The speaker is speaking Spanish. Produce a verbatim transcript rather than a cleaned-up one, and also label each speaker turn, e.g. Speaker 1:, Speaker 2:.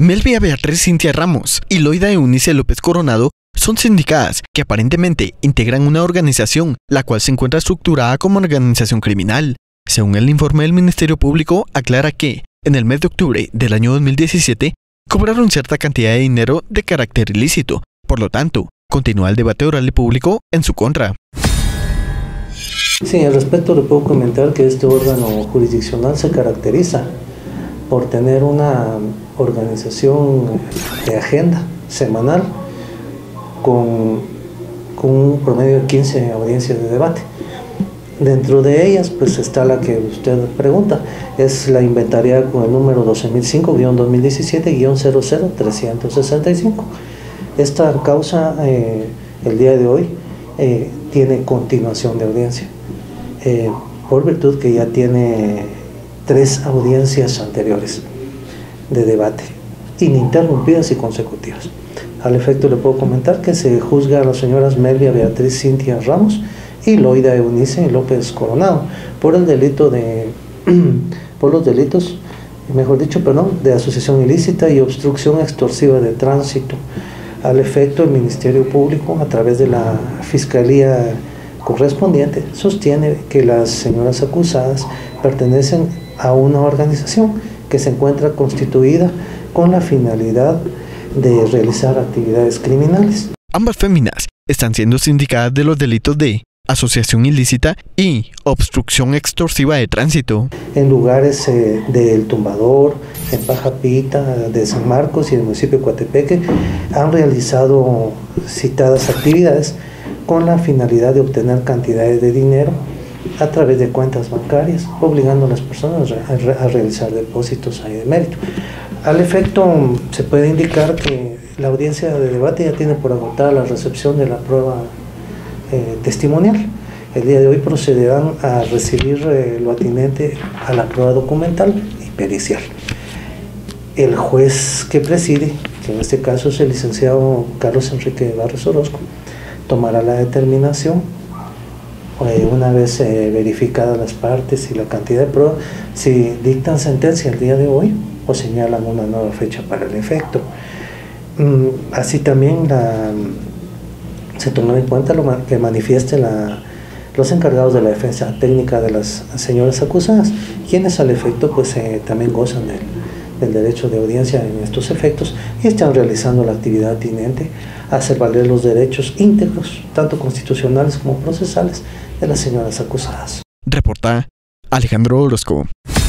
Speaker 1: Melvia Beatriz Cintia Ramos y Loida Eunice López Coronado son sindicadas que aparentemente integran una organización, la cual se encuentra estructurada como organización criminal. Según el informe del Ministerio Público, aclara que, en el mes de octubre del año dos mil diecisiete, cobraron cierta cantidad de dinero de carácter ilícito. Por lo tanto, continúa el debate oral y público en su contra.
Speaker 2: Sí, al respecto le puedo comentar que este órgano jurisdiccional se caracteriza por tener una organización de agenda semanal con, con un promedio de quince audiencias de debate. Dentro de ellas pues está la que usted pregunta, es la inventariada con el número doce mil cinco guión dos mil diecisiete guión cero cero trescientos sesenta y cinco. Esta causa eh, el día de hoy eh, tiene continuación de audiencia, eh, por virtud que ya tiene tres audiencias anteriores de debate, ininterrumpidas y consecutivas. Al efecto le puedo comentar que se juzga a las señoras Melvia Beatriz Cintia Ramos y Loida Eunice López Coronado por el delito de, por los delitos, mejor dicho, perdón, de asociación ilícita y obstrucción extorsiva de tránsito. Al efecto, el Ministerio Público, a través de la Fiscalía correspondiente, sostiene que las señoras acusadas pertenecen a una organización que se encuentra constituida con la finalidad de realizar actividades criminales.
Speaker 1: Ambas féminas están siendo sindicadas de los delitos de asociación ilícita y obstrucción extorsiva de tránsito.
Speaker 2: En lugares eh, del Tumbador, en Pajapita, de San Marcos y del municipio de Coatepeque han realizado citadas actividades con la finalidad de obtener cantidades de dinero a través de cuentas bancarias, obligando a las personas a, re a realizar depósitos ahí de mérito. Al efecto, se puede indicar que la audiencia de debate ya tiene por agotada la recepción de la prueba eh, testimonial. El día de hoy procederán a recibir eh, lo atinente a la prueba documental y pericial. El juez que preside, que en este caso es el licenciado Carlos Enrique Barrios Orozco, tomará la determinación eh, una vez eh, verificadas las partes y la cantidad de pruebas, si dictan sentencia el día de hoy o señalan una nueva fecha para el efecto. Mm, así también la, se tomará en cuenta lo que manifieste la, los encargados de la defensa técnica de las señoras acusadas, quienes al efecto pues eh, también gozan del, del derecho de audiencia en estos efectos y están realizando la actividad atinente a hacer valer los derechos íntegros, tanto constitucionales como procesales, de las señoras acusadas.
Speaker 1: Reporta Alejandro Orozco.